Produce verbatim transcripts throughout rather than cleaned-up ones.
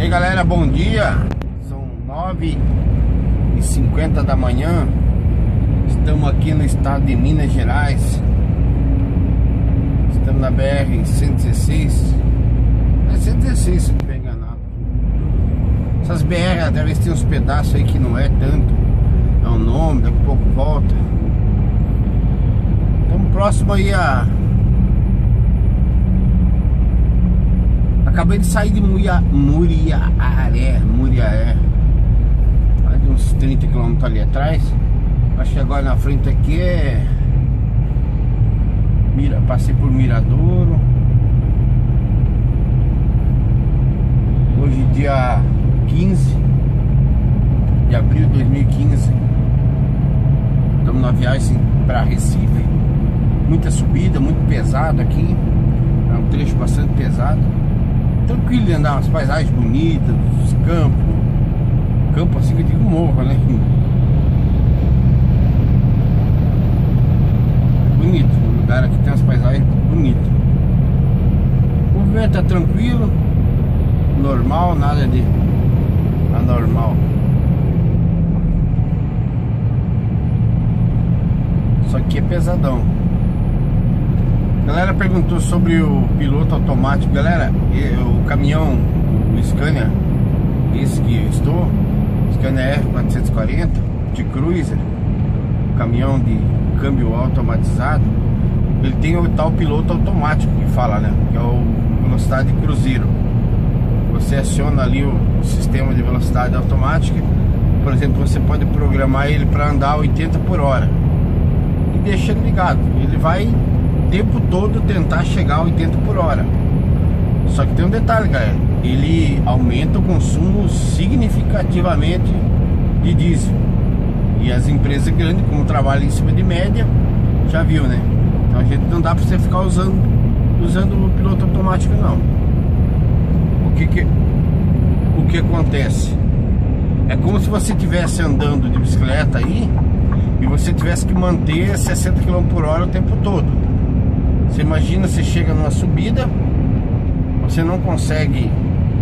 aí galera, bom dia. São nove e cinquenta da manhã. Estamos aqui no estado de Minas Gerais. Estamos na B R cento e dezesseis. É cento e dezesseis, se não estiver enganado. Essas B R, às vezes tem uns pedaços aí que não é tanto. É um nome, daqui a pouco volta. Estamos próximo aí a... Acabei de sair de Muria, Muriaé, Muriaé, mais de uns trinta quilômetros ali atrás. Acho que agora na frente aqui é Mira, passei por Miradouro. Hoje dia quinze de abril de dois mil e quinze. Estamos na viagem para Recife. Muita subida, muito pesado aqui. É um trecho bastante pesado. Tranquilo de andar, umas paisagens bonitas, os campos. Campo assim que eu digo morro, né? Bonito, o lugar aqui tem umas paisagens bonitas. O movimento tá tranquilo, normal, nada de anormal. Só que é pesadão. A galera perguntou sobre o piloto automático. Galera, o caminhão, o Scania, esse que eu estou, Scania R quatrocentos e quarenta de cruiser, caminhão de câmbio automatizado, ele tem o tal piloto automático que fala, né? Que é o velocidade cruzeiro. Você aciona ali o, o sistema de velocidade automática. Por exemplo, você pode programar ele para andar oitenta por hora e deixa ele ligado. Ele vai o tempo todo tentar chegar a oitenta por hora. Só que tem um detalhe, galera, ele aumenta o consumo significativamente de diesel. E as empresas grandes, como trabalham em cima de média, já viu, né? Então a gente não dá pra você ficar usando usando o piloto automático, não. O que que o que acontece? É como se você estivesse andando de bicicleta aí e você tivesse que manter sessenta quilômetros por hora o tempo todo. Você imagina, você chega numa subida, você não consegue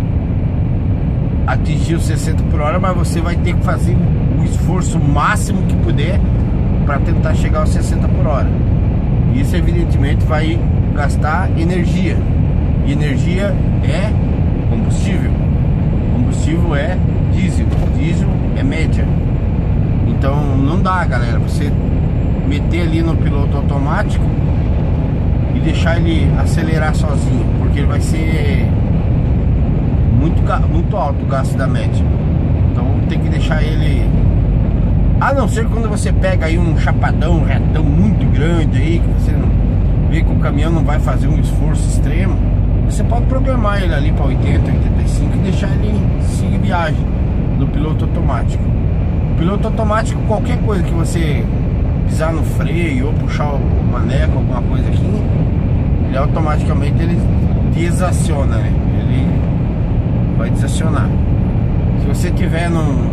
atingir os sessenta por hora, mas você vai ter que fazer o esforço máximo que puder para tentar chegar aos sessenta por hora. Isso evidentemente vai gastar energia. E energia é combustível. Combustível é diesel. Diesel é média. Então não dá, galera, você meter ali no piloto automático e deixar ele acelerar sozinho, porque ele vai ser muito, muito alto o gasto da média. Então tem que deixar ele, a não ser quando você pega aí um chapadão, um retão muito grande aí, que você não vê que o caminhão não vai fazer um esforço extremo, você pode programar ele ali para oitenta, oitenta e cinco e deixar ele seguir viagem no piloto automático. O piloto automático, qualquer coisa que você pisar no freio ou puxar o maneco, alguma coisa aqui, ele automaticamente ele desaciona, né? Ele vai desacionar. Se você tiver no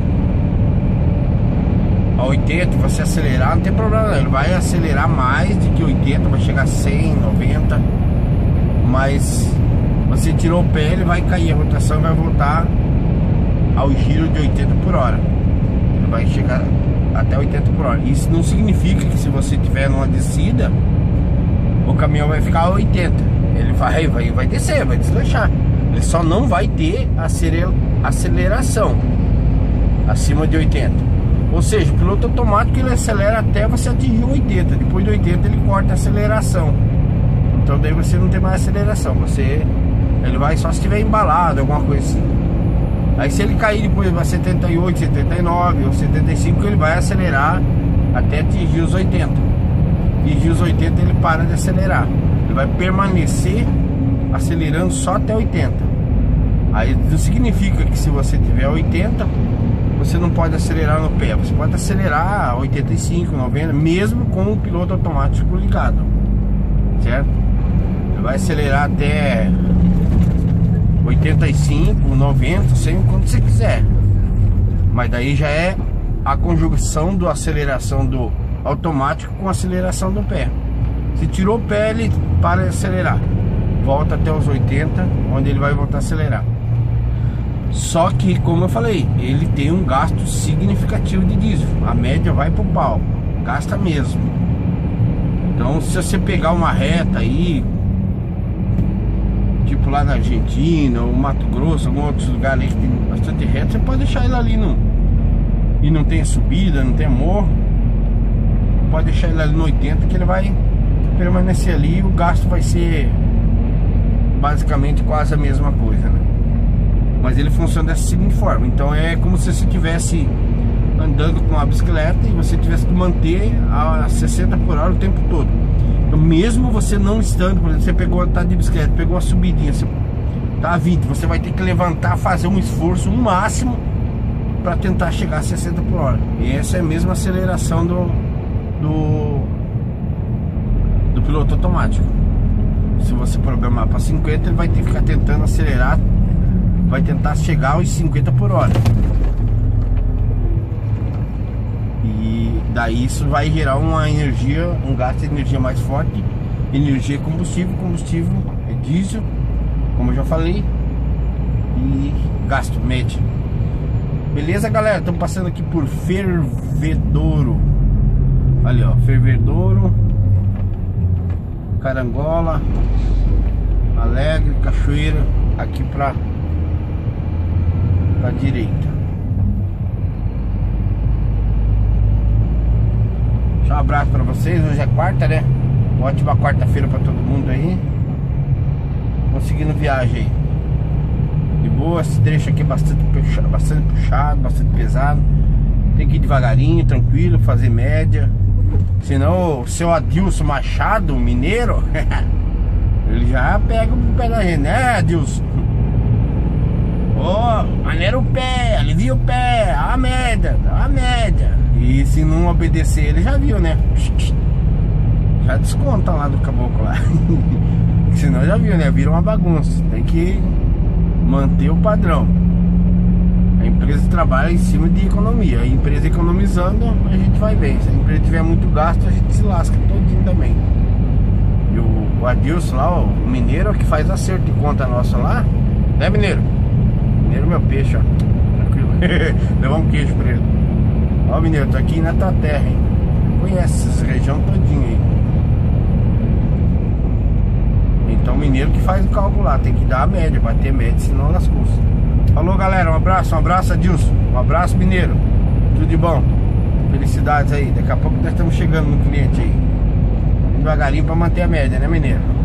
a oitenta, você acelerar, não tem problema não. Ele vai acelerar mais de que oitenta, vai chegar a cem, noventa, mas você tirou o pé, ele vai cair a rotação e vai voltar ao giro de oitenta por hora. Ele vai chegar até oitenta por hora. Isso não significa que se você tiver numa descida, o caminhão vai ficar a oitenta. Ele vai, vai, vai descer, vai deslanchar. Ele só não vai ter aceleração acima de oitenta. Ou seja, o piloto automático ele acelera até você atingir o oitenta. Depois de oitenta ele corta a aceleração. Então daí você não tem mais aceleração. Você, ele vai só se tiver embalado, alguma coisa assim. Aí se ele cair depois para setenta e oito, setenta e nove ou setenta e cinco, ele vai acelerar até atingir os oitenta. Atingir os oitenta ele para de acelerar. Ele vai permanecer acelerando só até oitenta. Aí não significa que se você tiver oitenta, você não pode acelerar no pé. Você pode acelerar oitenta e cinco, noventa, mesmo com o piloto automático ligado, certo? Ele vai acelerar até oitenta e cinco, noventa, cem, quando você quiser. Mas daí já é a conjugação da aceleração do automático com a aceleração do pé. Se tirou o pé, ele para de acelerar, volta até os oitenta, onde ele vai voltar a acelerar. Só que, como eu falei, ele tem um gasto significativo de diesel. A média vai pro pau, gasta mesmo. Então, se você pegar uma reta aí, tipo lá na Argentina ou Mato Grosso, algum outro lugar aí que tem bastante reta, você pode deixar ele ali no... e não tem subida, não tem morro, pode deixar ele ali no oitenta, que ele vai permanecer ali e o gasto vai ser basicamente quase a mesma coisa, né? Mas ele funciona dessa seguinte forma. Então é como se você estivesse andando com uma bicicleta e você tivesse que manter a sessenta por hora o tempo todo. Então, mesmo você não estando, por exemplo, você pegou, tá de bicicleta, pegou a subidinha, você tá a vinte, você vai ter que levantar, fazer um esforço um máximo para tentar chegar a sessenta por hora. E essa é a mesma aceleração do do, do piloto automático. Se você programar para cinquenta, ele vai ter que ficar tentando acelerar, vai tentar chegar aos cinquenta por hora. E daí isso vai gerar uma energia, um gasto de energia mais forte. Energia é combustível, combustível é diesel, como eu já falei, e gasto médio. Beleza, galera? Estamos passando aqui por Fervedouro. Ali, ó, Fervedouro, Carangola, Alegre, Cachoeira, aqui pra, pra direita. Deixa um abraço pra vocês. Hoje é quarta, né? Ótima quarta-feira pra todo mundo aí. Conseguindo viagem aí de boa. Esse trecho aqui é bastante puxado, bastante puxado, bastante pesado. Tem que ir devagarinho, tranquilo, fazer média. Senão o seu Adilson Machado, mineiro, ele já pega o pé da gente, né, Adilson? Ô, oh, maneira o pé, alivia o pé, a média, a média. E se não obedecer, ele já viu, né? Já desconta lá do caboclo lá. Senão já viu, né? Vira uma bagunça. Tem que manter o padrão. A empresa trabalha em cima de economia. A empresa economizando, a gente vai bem. Se a empresa tiver muito gasto, a gente se lasca todinho também. E o, o Adilson lá, ó, o mineiro que faz acerto de conta nossa lá, né, mineiro? Mineiro, meu peixe, ó. Tranquilo. Levar um queijo pra ele. Ó, mineiro, tô aqui na tua terra, hein? Conhece essa região todinha aí. Então o mineiro que faz o cálculo lá, tem que dar a média, bater a média, senão lascou-se. Falou, galera, um abraço, um abraço, Adilson. Um abraço, mineiro. Tudo de bom. Felicidades aí. Daqui a pouco nós estamos chegando no cliente aí. Devagarinho pra manter a média, né, mineiro?